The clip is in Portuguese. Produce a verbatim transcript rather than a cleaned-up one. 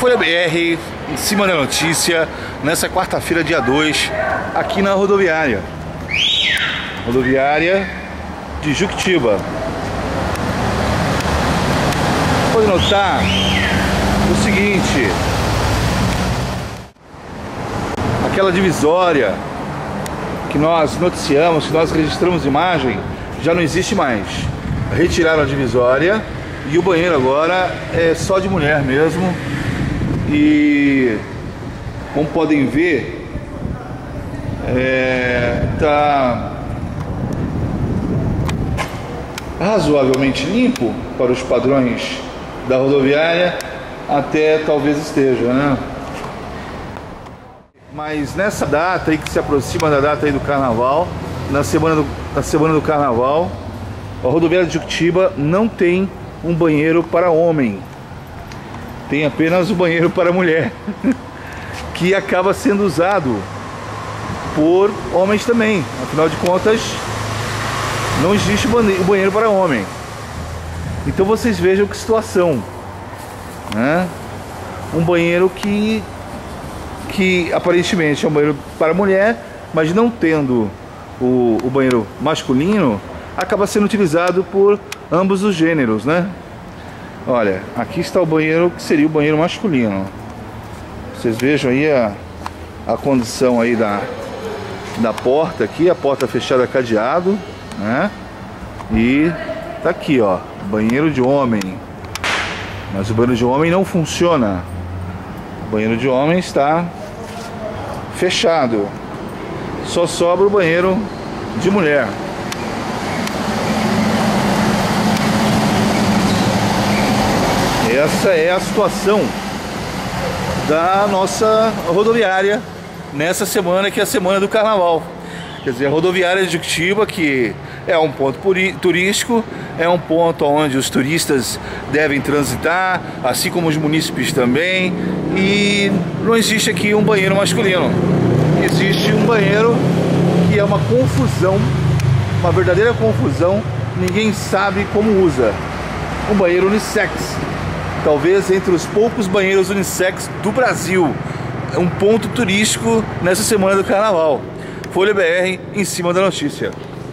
Folha B R, em cima da notícia, nessa quarta-feira, dia dois, aqui na rodoviária. Rodoviária de Juquitiba. Pode notar o seguinte: aquela divisória que nós noticiamos, que nós registramos imagem, já não existe mais. Retiraram a divisória e o banheiro agora é só de mulher mesmo. E como podem ver, é, tá razoavelmente limpo para os padrões da rodoviária, até talvez esteja, né? Mas nessa data aí, que se aproxima da data aí do carnaval, na semana do, na semana do carnaval, a rodoviária de Juquitiba não tem um banheiro para homem, tem apenas o banheiro para mulher, que acaba sendo usado por homens também. Afinal de contas, não existe o banheiro para homem. Então vocês vejam que situação, né? Um banheiro que que aparentemente é um banheiro para mulher, mas não tendo o, o banheiro masculino, acaba sendo utilizado por ambos os gêneros, né? Olha, aqui está o banheiro que seria o banheiro masculino. Vocês vejam aí a, a condição aí da, da porta aqui, a porta fechada cadeado, né? E tá aqui, ó, banheiro de homem. Mas o banheiro de homem não funciona. O banheiro de homem está fechado. Só sobra o banheiro de mulher. Essa é a situação da nossa rodoviária nessa semana, que é a semana do carnaval. Quer dizer, a rodoviária de Juquitiba, que é um ponto turístico, é um ponto onde os turistas devem transitar, assim como os munícipes também, e não existe aqui um banheiro masculino. Existe um banheiro que é uma confusão, uma verdadeira confusão, ninguém sabe como usa. Um banheiro unissex, talvez entre os poucos banheiros unissex do Brasil. É um ponto turístico nessa semana do carnaval. Folha B R, em cima da notícia.